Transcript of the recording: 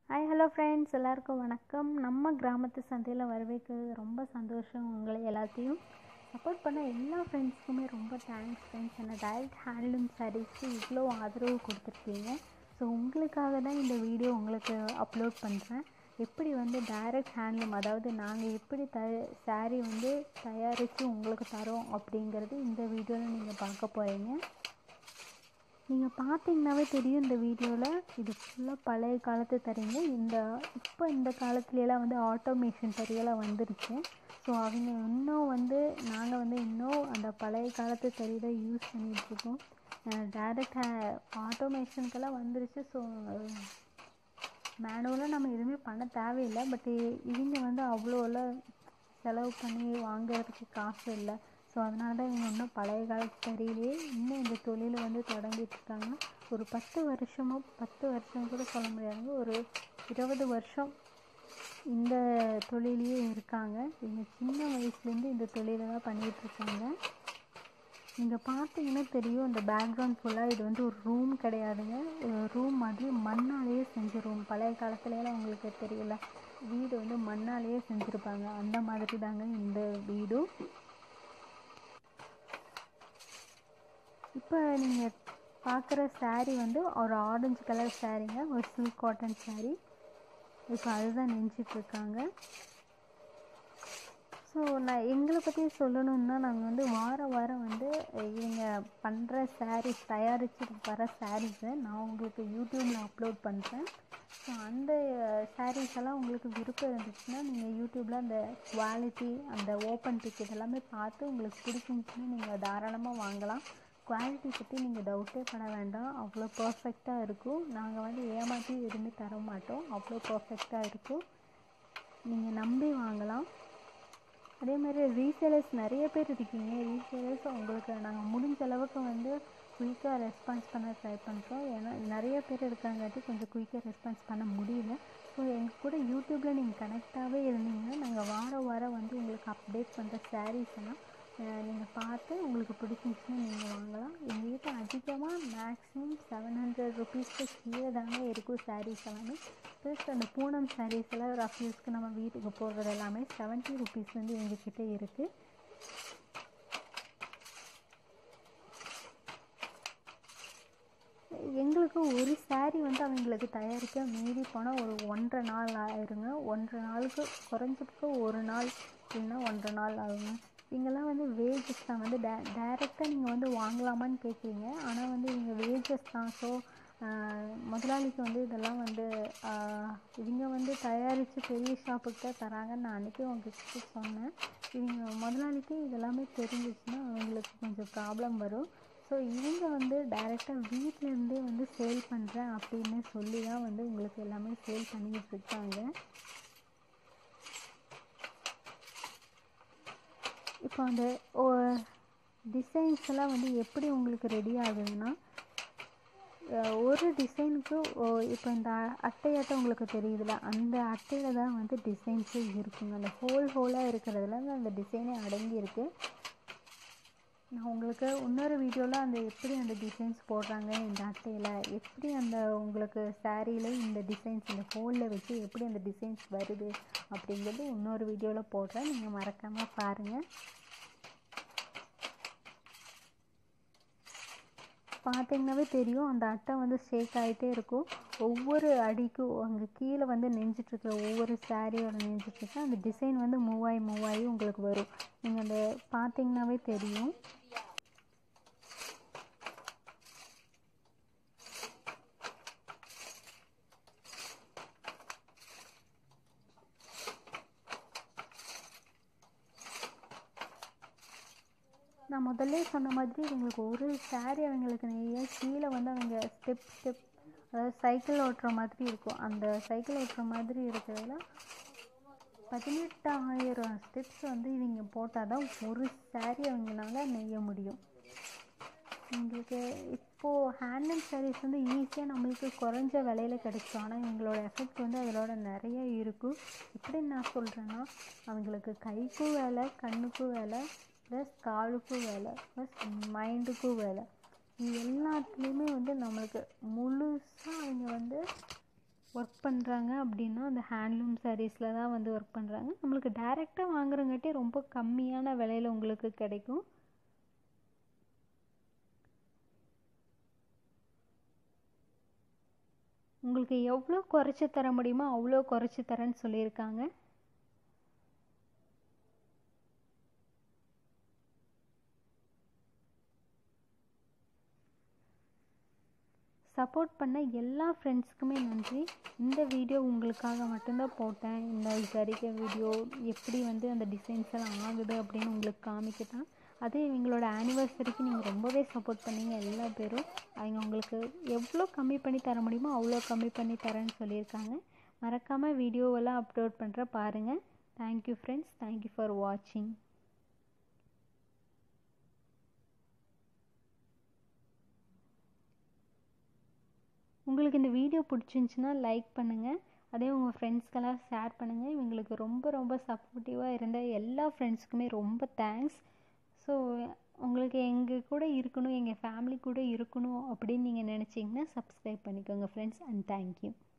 Hi hello friends, எல்லாருக்கும் வணக்கம். நம்ம கிராமத்து சந்தையில் வரவேற்கிறது ரொம்ப சந்தோஷம். உங்களை எல்லாத்தையும் சப்போர்ட் பண்ண எல்லா ஃப்ரெண்ட்ஸ்க்குமே ரொம்ப தேங்க்ஸ் ஃப்ரெண்ட்ஸ். என்ன டைரக்ட் ஹேண்ட்லூம் சாரீஸ்க்கு இவ்வளோ ஆதரவு கொடுத்துருக்கீங்க. ஸோ உங்களுக்காக தான் இந்த வீடியோ உங்களுக்கு அப்லோட் பண்ணுறேன். எப்படி டைரக்ட் ஹேண்ட்லூம், அதாவது நாங்கள் எப்படி சாரீ தயாரித்து உங்களுக்கு தரோம் அப்படிங்கிறது இந்த வீடியோவில் நீங்கள் பார்க்க போகிறீங்க. நீங்கள் பார்த்தீங்கன்னாவே தெரியும் இந்த வீடியோவில். இது ஃபுல்லாக பழைய காலத்து தறிங்க. இப்போ இந்த காலத்துலலாம் ஆட்டோமேஷன் தறியெல்லாம் வந்துருச்சு. ஸோ அவங்க நாங்கள் இன்னும் அந்த பழைய காலத்து தறி தான் யூஸ் பண்ணிகிட்ருக்கோம். டைரக்ட் ஆட்டோமேஷனுக்கெல்லாம் வந்துருச்சு. ஸோ மேனுவலாக நம்ம எதுவுமே பண்ண தேவையில்லை. பட் இவங்க அவ்வளோலாம் செலவு பண்ணி வாங்குறதுக்கு காசு இல்லை. ஸோ அதனால தான் இவங்க இன்னும் பழைய காலத்து தறியிலே இன்னும் இந்த தொழிலை தொடங்கிட்டுருக்காங்க. ஒரு 10 வருஷம் கூட சொல்ல முடியாதுங்க, ஒரு 20 வருஷம் இந்த தொழிலையே இருக்காங்க. இவங்க சின்ன வயசுலேருந்து இந்த தொழிலை தான் பண்ணிகிட்ருக்காங்க. நீங்கள் பார்த்தீங்கன்னா தெரியும், இந்த பேக்ரவுண்ட் ஃபுல்லாக இது ஒரு ரூம் கிடையாதுங்க. ரூம் மாதிரி மண்ணாலேயே செஞ்ச ரூம். பழைய காலத்துலலாம் உங்களுக்கு தெரியல, வீடு மண்ணாலேயே செஞ்சுருப்பாங்க. அந்த மாதிரி தாங்க இந்த வீடும். இப்போ நீங்கள் பார்க்குற சாரீ ஒரு ஆரஞ்சு கலர் சாரீங்க, ஒரு சில்க் காட்டன் சாரீ. இப்போ அதுதான் நெஞ்சிட்ருக்காங்க. ஸோ நான் எங்களை பற்றி சொல்லணுன்னா, நாங்கள் வாரம் இவங்க பண்ணுற சாரீஸ், தயாரித்து வர சாரீஸை நான் உங்களுக்கு யூடியூப்பில் அப்லோட் பண்ணுறேன். ஸோ அந்த சாரீஸ் எல்லாம் உங்களுக்கு விருப்பம் இருந்துச்சுன்னா நீங்கள் யூடியூப்பில் அந்த குவாலிட்டி, அந்த ஓப்பன் பிக் இதெல்லாமே பார்த்து உங்களுக்கு பிடிச்சிருந்துச்சுன்னா நீங்கள் தாராளமாக வாங்கலாம். குவாலிட்டி பற்றி நீங்கள் டவுட்டே பண்ண வேண்டாம், அவ்வளோ பர்ஃபெக்டாக இருக்கும். நாங்கள் ஏமாற்றி எதுவுமே தர மாட்டோம், அவ்வளோ பர்ஃபெக்டாக இருக்கும். நீங்கள் நம்பி வாங்கலாம். அதேமாதிரி ரீசேலர்ஸ் நிறைய பேர் இருக்கீங்க. ரீசேலர்ஸ் உங்களுக்கு நாங்கள் முடிஞ்ச அளவுக்கு குயிக்காக ரெஸ்பான்ஸ் பண்ண ட்ரை பண்ணுறோம். ஏன்னா நிறைய பேர் இருக்காங்காட்டி கொஞ்சம் குயிக்காக ரெஸ்பான்ஸ் பண்ண முடியல. ஸோ எங்கள் கூட யூடியூப்பில் நீங்கள் கனெக்டாகவே இருந்தீங்கன்னா நாங்கள் வாரம் உங்களுக்கு அப்டேட் பண்ணுற சாரீஸ் எல்லாம் நீங்கள் பார்த்து உங்களுக்கு பிடிச்சிருந்துச்சுன்னா நீங்கள் வாங்கலாம். எங்கள்கிட்ட அதிகமாக மேக்ஸிமம் 700 ருபீஸ்க்கு கீழே தாங்க இருக்கும் சாரீஸ் எல்லாமே. ப்ளஸ் அந்த பூனம் சாரீஸ் எல்லாம் ரஃப் யூஸ்க்கு நம்ம வீட்டுக்கு போடுறது எல்லாமே 70 ருபீஸ் எங்ககிட்ட இருக்குது. எங்களுக்கு ஒரு சாரீ அவங்களுக்கு தயாரிக்க மீறி போனால் ஒரு 1.5 நாள் ஆயிருங்க. 1.5 நாளுக்கு குறைஞ்சதுக்கு 1 நாள் இல்லைன்னா 1.5 நாள் ஆகுங்க. இங்கெல்லாம் வேஜஸ் தான். டைரெக்டாக நீங்கள் வாங்கலாமான்னு கேட்குறீங்க. ஆனால் இவங்க வேஜஸ் தான். ஸோ முதலாளிக்கு இதெல்லாம் இவங்க தயாரித்து பெரிய ஷாப்புக்கு தான் தராங்கன்னு நான் அன்றைக்கி உங்ககிட்ட சொன்னேன். இவங்க முதலாளிக்கு இதெல்லாமே தெரிஞ்சிச்சுன்னா அவங்களுக்கு கொஞ்சம் ப்ராப்ளம் வரும். ஸோ இவங்க டைரெக்டாக வீட்டிலேருந்தே சேல் பண்ணுறேன் அப்படின்னு சொல்லி தான் உங்களுக்கு எல்லாமே சேல் பண்ணிக்கிட்டு இருக்காங்க. இப்போ அந்த டிசைன்ஸ் எல்லாம் எப்படி உங்களுக்கு ரெடி ஆகுதுன்னா, ஒரு டிசைனுக்கு இப்போ இந்த அட்டையாட்டம் உங்களுக்கு தெரியுதுல, அந்த அட்டையில் தான் டிசைன்ஸே இருக்குங்க. அந்த ஹோலாக இருக்கிறதுல அந்த டிசைனே அடங்கி இருக்குது. நான் உங்களுக்கு இன்னொரு வீடியோவில் எப்படி அந்த டிசைன்ஸ் போடுறாங்க இந்த அட்டையில், எப்படி உங்களுக்கு சாரியில் இந்த டிசைன்ஸ் இந்த ஹோலில் வச்சு எப்படி அந்த டிசைன்ஸ் வருது அப்படிங்கிறது இன்னொரு வீடியோவில் போடுறேன். நீங்கள் மறக்காமல் பாருங்கள். பார்த்தீங்கன்னாவே தெரியும், அந்த அட்டை ஷேக் ஆகிட்டே இருக்கும். ஒவ்வொரு அடிக்கும் அங்கே கீழே நெஞ்சிட்ருக்க ஒவ்வொரு சாரியோட நெஞ்சிட்ருக்க அந்த டிசைன் மூவ் ஆகி உங்களுக்கு வரும். நீங்கள் அந்த பார்த்தீங்கன்னாவே தெரியும். நான் முதல்ல சொன்ன மாதிரி எங்களுக்கு ஒரு சாரீ அவங்களுக்கு நெய்ய கீழே அவங்க ஸ்டெப் அதாவது சைக்கிள் ஓட்டுற மாதிரி இருக்கும். அந்த சைக்கிள் ஓட்டுற மாதிரி இருக்கிறதுல 18,000 ஸ்டெப்ஸ் இவங்க போட்டால் தான் ஒரு சாரீ அவங்களால நெய்ய முடியும். எங்களுக்கு இப்போது ஹேண்ட்லூம் சாரீஸ் ஈஸியாக நம்மளுக்கு குறைஞ்ச விலையில் கிடைக்கும். ஆனால் எங்களோட எஃபெக்ட் அதோட நிறைய இருக்கும். எப்படின்னு நான் சொல்கிறேன்னா, அவங்களுக்கு கைக்கும் வேலை, கண்ணுக்கும் வேலை, ப்ளஸ் காலுக்கும் வேலை, ப்ளஸ் மைண்டுக்கும் வேலை. இது எல்லாத்துலேயுமே நம்மளுக்கு முழுசாக அவங்க ஒர்க் பண்ணுறாங்க அப்படின்னா அந்த ஹேண்ட்லூம் சாரீஸில் தான் வந்து ஒர்க் பண்ணுறாங்க. நம்மளுக்கு டைரெக்டாக வாங்குறங்காட்டி ரொம்ப கம்மியான விலையில் உங்களுக்கு கிடைக்கும். உங்களுக்கு எவ்வளோ குறைச்சி தர முடியுமோ அவ்வளோ குறைச்சி தரேன்னு சொல்லியிருக்காங்க. சப்போர்ட் பண்ண எல்லா ஃப்ரெண்ட்ஸ்க்குமே நன்றி. இந்த வீடியோ உங்களுக்காக மட்டும்தான் போட்டேன். இந்த ஜரிகை வீடியோ எப்படி வந்து அந்த டிசைன்ஸ் எல்லாம் ஆகுது அப்படின்னு உங்களுக்கு காமிக்கத்தான். அது எங்களோட ஆனிவர்சரிக்கு நீங்கள் ரொம்பவே சப்போர்ட் பண்ணீங்க எல்லா பேரும். அவங்க உங்களுக்கு எவ்வளோ கம்மி பண்ணி தர முடியுமோ அவ்வளோ கம்மி பண்ணி தரேன்னு சொல்லியிருக்காங்க. மறக்காமல் வீடியோவெல்லாம் அப்லோட் பண்ணுற பாருங்கள். Thank you friends. தேங்க்யூ ஃபார் வாட்சிங். உங்களுக்கு இந்த வீடியோ பிடிச்சிருந்துச்சின்னா லைக் பண்ணுங்கள். அதே உங்கள் ஃப்ரெண்ட்ஸ்க்கெல்லாம் ஷேர் பண்ணுங்கள். இவங்களுக்கு ரொம்ப ரொம்ப சப்போர்ட்டிவாக இருந்த எல்லா ஃப்ரெண்ட்ஸ்க்குமே ரொம்ப தேங்க்ஸ். ஸோ உங்களுக்கு எங்கள் கூட இருக்கணும், எங்கள் ஃபேமிலி கூட இருக்கணும் அப்படின்னு நீங்கள் நினச்சிங்கன்னா சப்ஸ்கிரைப் பண்ணிக்கோங்க ஃப்ரெண்ட்ஸ். And thank you.